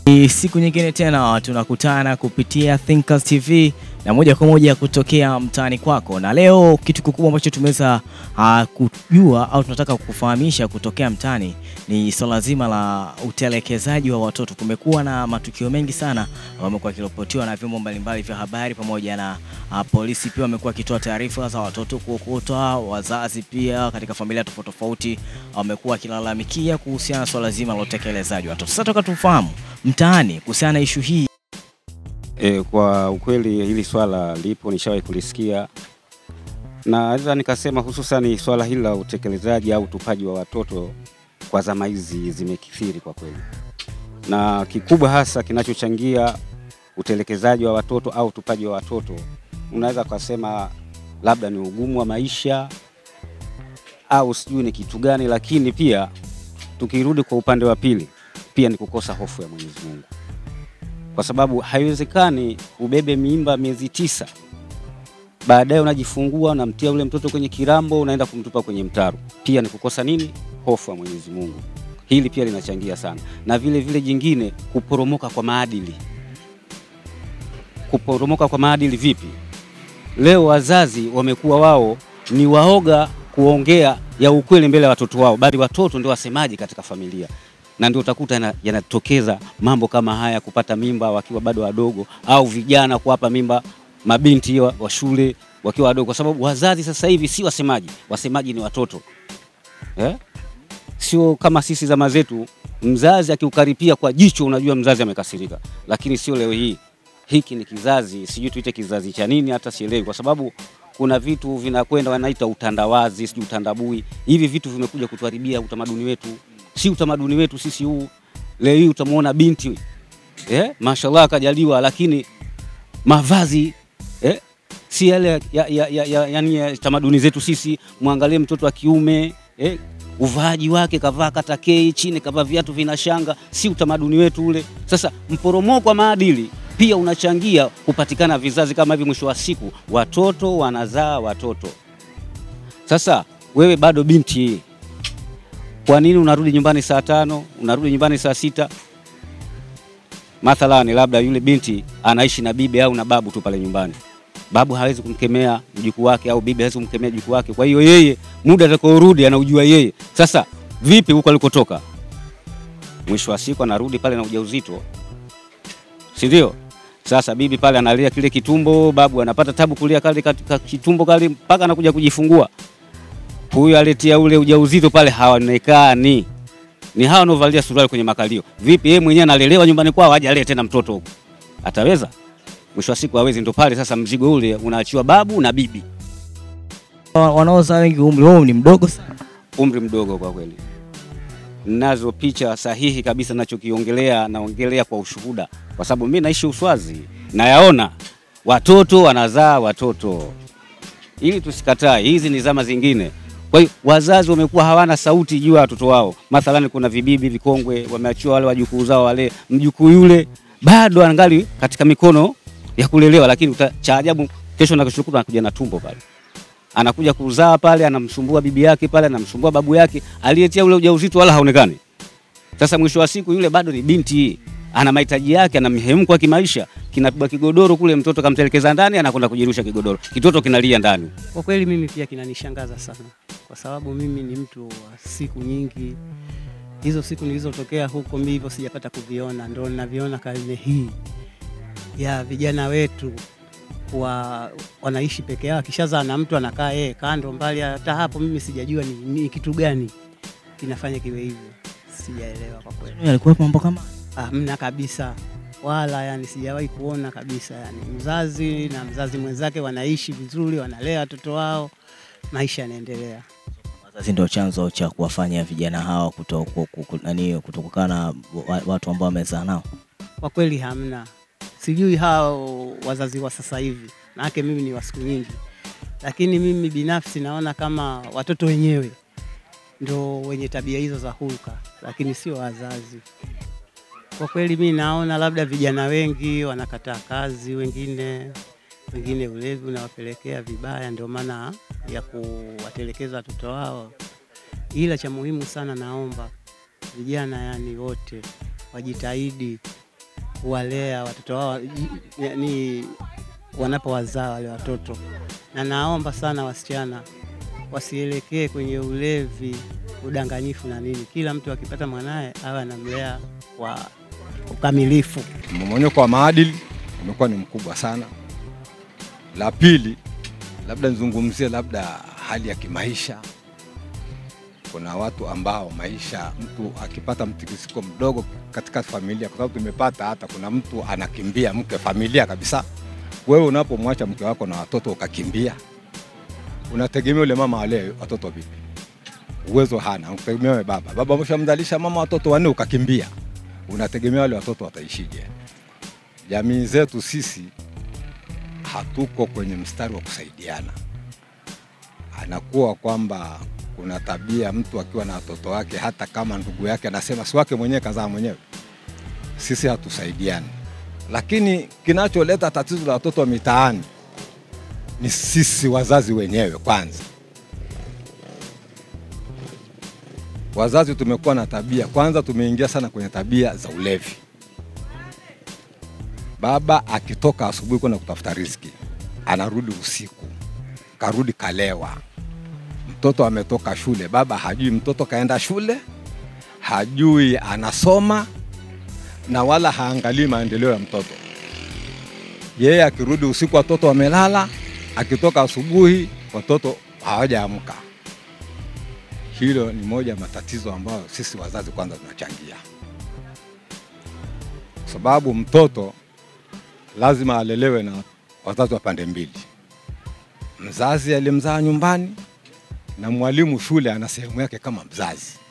Siku nyingine tena tunakutana kupitia Thinkers TV na moja kwa moja kutokea mtaani kwako. Na leo kitu kikubwa ambacho tumeweza kujua au tunataka kukufahamisha kutokea mtaani ni swala zima la utelekezaji wa watoto. Kumekuwa na matukio mengi sana yamekuwa yakiripotiwa na vyombo mbalimbali vya habari pamoja na polisi pia wamekuwa wakitoa taarifa za watoto kuokotwa, wazazi pia katika familia tofauti tofauti wamekuwa wakilalamikia kuhusiana na swala zima la utekelezaji wa watoto. Sasa tunataka tufahamu mtaani kuhusiana na issue hii. Kwa ukweli hili swala lipo, nishawahi kulisikia. Na naweza nikasema hususan swala hili la utekelezaji au utupaji wa watoto kwa zama hizi zimekithiri kwa kweli. Na kikubwa hasa kinachochangia utelekezaji wa watoto au utupaji wa watoto, unaweza kusema labda ni ugumu wa maisha au sijui ni kitu gani, lakini pia tukirudi kwa upande wa pili pia ni kukosa hofu ya Mwenyezi Mungu. Kwa sababu haiwezekani ubebe mimba miezi 9, baadaye unajifungua unamtia ule mtoto kwenye kirambo unaenda kumtupa kwenye mtaro. Pia ni kukosa nini? Hofu ya Mwenyezi Mungu. Hili pia linachangia sana. Na vile vile jingine, kuporomoka kwa maadili. Kuporomoka kwa maadili vipi? Leo wazazi wamekuwa wao ni waoga kuongea ya ukweli mbele ya watoto wao, bali watoto ndio wasemaji katika familia. Na ndio utakuta yanatokeza mambo kama haya, kupata mimba wakiwa bado wadogo, au vijana kuwapa mimba mabinti wa shule wakiwa wadogo, kwa sababu wazazi sasa hivi si wasemaji, wasemaji ni watoto. Sio kama sisi zama zetu, mzazi akiukaripia kwa jicho unajua mzazi amekasirika, lakini sio leo hii. Hiki ni kizazi, sijui tuite kizazi cha nini hata sielewi, kwa sababu kuna vitu vinakwenda wanaita utandawazi, sijui utandabui. Hivi vitu vimekuja kutuharibia utamaduni wetu. Si utamaduni wetu sisi huu. Leo hii utamuona binti mashallah kajaliwa, lakini mavazi si yale yani tamaduni zetu sisi. Muangalie mtoto wa kiume uvaaji wake, kavaa katakei chini, kavaa viatu vinashanga, si utamaduni wetu ule. Sasa mporomoko wa maadili pia unachangia kupatikana vizazi kama hivi. Mwisho wa siku watoto wanazaa watoto. Sasa wewe bado binti, kwa nini unarudi nyumbani saa 5, unarudi nyumbani saa 6? Mathalani labda yule binti anaishi na bibi au na babu tu pale nyumbani. Babu hawezi kumkemea mjukuu wake au bibi hawezi kumkemea mjukuu wake. Kwa hiyo yeye muda atakaorudi anaujua yeye. Sasa vipi huko alikotoka? Mwisho wa siku anarudi pale na ujauzito. Si ndio? Sasa bibi pale analia kile kitumbo, babu anapata tabu kulia kale katika kitumbo kale mpaka anakuja kujifungua. Huyu aletia ule ujauzito pale haonekani. Ni hao wanovalia suruali kwenye makalio. Vipi yeye mwenyewe analelewa nyumbani kwao aje alee tena mtoto huko? Ataweza? Mwisho wa siku hawezi. Ndio pale sasa mzigo ule unaachiwa babu na bibi. Wanaozaa wengi umri wao ni mdogo sana. Umri mdogo kwa kweli. Nazo picha sahihi kabisa ninachokiongelea, naongelea kwa ushuhuda. Kwa sababu mimi naishi Uswazi na yaona watoto wanazaa watoto. Ili tusikatae, hizi ni zama zingine. Kwa hiyo wazazi wamekuwa hawana sauti juu ya watoto wao. Mathalani kuna vibibi vikongwe wameachiwa wale wajukuu zao, wale mjukuu yule bado angali katika mikono ya kulelewa, lakini cha ajabu kesho na kesho kutwa anakuja na tumbo pale. Anakuja kuzaa pale, anamsumbua bibi yake pale, anamsumbua babu yake, aliyetia ule ujauzito wala haonekani. Sasa mwisho wa siku yule bado ni binti, ana mahitaji yake, ana mihemko ya kimaisha, kinabeba kigodoro kule, mtoto kamtelekeza ndani, anakwenda kujirusha kigodoro. Kitoto kinalia ndani. Kwa kweli mimi pia kinanishangaza sana, kwa sababu mimi ni mtu wa siku nyingi. Hizo siku nilizotokea huko mimi hivyo sijapata kuviona, ndio ninaviona karne hii ya vijana wetu wanaishi peke yao, kishazaa na mtu anakaa yeye kando mbali. Hata hapo mimi sijajua ni kitu gani kinafanya kiwe hivyo, sijaelewa kwa kweli. Alikuwa mambo kama hamna kabisa, wala yani sijawahi kuona kabisa. Yani mzazi na mzazi mwenzake wanaishi vizuri, wanalea watoto wao, maisha yanaendelea. Wazazi ndio chanzo cha kuwafanya vijana hawa kutokana watu ambao wamezaa nao. Kwa kweli hamna. Sijui hao wazazi wa sasa hivi, maana mimi ni wa siku nyingi, lakini mimi binafsi naona kama watoto wenyewe ndio wenye tabia hizo za hulka, lakini sio wazazi. Kwa kweli mimi naona labda vijana wengi wanakataa kazi, wengine ulevi unawapelekea vibaya, ndio maana ya kuwatelekeza watoto wao. Ila cha muhimu sana naomba vijana yani wote wajitahidi kuwalea watoto wao, yani wanapowazaa wale watoto. Na naomba sana wasichana wasielekee kwenye ulevi, udanganyifu na nini. Kila mtu akipata mwanae awe anamlea kwa ukamilifu. Mmomonyoko wa maadili umekuwa ni mkubwa sana. La pili, labda nizungumzie labda hali ya kimaisha. Kuna watu ambao maisha, mtu akipata mtikisiko mdogo katika familia, kwa sababu tumepata hata kuna mtu anakimbia mke familia kabisa. Wewe unapomwacha mke wako na watoto ukakimbia, unategemea yule mama wale watoto vipi? Uwezo hana, unategemea baba. Baba mshamzalisha mama watoto 4 ukakimbia. Unategemea wale watoto wataishije? Jamii zetu sisi hatuko kwenye mstari wa kusaidiana. Anakuwa kwamba kuna tabia mtu akiwa na watoto wake, hata kama ndugu yake anasema si wake mwenyewe kazaa mwenyewe, sisi hatusaidiani. Lakini kinacholeta tatizo la watoto wa mitaani ni sisi wazazi wenyewe kwanza. Wazazi tumekuwa na tabia, kwanza tumeingia sana kwenye tabia za ulevi. Baba akitoka asubuhi kwenda kutafuta riziki, anarudi usiku, karudi kalewa. Mtoto ametoka shule, baba hajui mtoto kaenda shule, hajui anasoma, na wala haangalii maendeleo ya mtoto. Yeye akirudi usiku watoto wamelala, akitoka asubuhi watoto hawajaamka. Hilo ni moja ya matatizo ambayo sisi wazazi kwanza tunachangia. Sababu mtoto lazima alelewe na wazazi wa pande mbili. Mzazi alimzaa nyumbani na mwalimu shule ana sehemu yake kama mzazi.